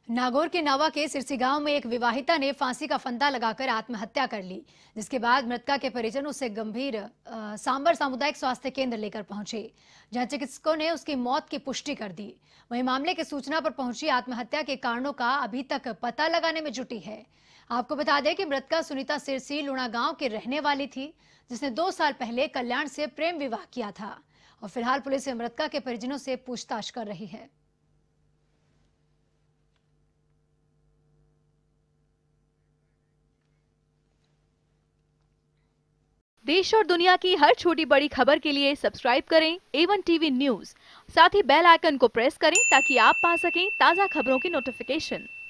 नागौर के नावा के सिरसी गांव में एक विवाहिता ने फांसी का फंदा लगाकर आत्महत्या कर ली, जिसके बाद मृतका के परिजन उसे गंभीर सांबर सामुदायिक स्वास्थ्य केंद्र लेकर पहुंचे, जहां चिकित्सकों ने उसकी मौत की पुष्टि कर दी। वहीं मामले की सूचना पर पहुंची आत्महत्या के कारणों का अभी तक पता लगाने में जुटी है। आपको बता दें कि मृतका सुनीता सिरसी लुणा गांव की रहने वाली थी, जिसने 2 साल पहले कल्याण से प्रेम विवाह किया था और फिलहाल पुलिस मृतका के परिजनों से पूछताछ कर रही है। देश और दुनिया की हर छोटी बड़ी खबर के लिए सब्सक्राइब करें A1 टीवी न्यूज़। साथ ही बेल आइकन को प्रेस करें ताकि आप पा सकें ताज़ा खबरों की नोटिफिकेशन।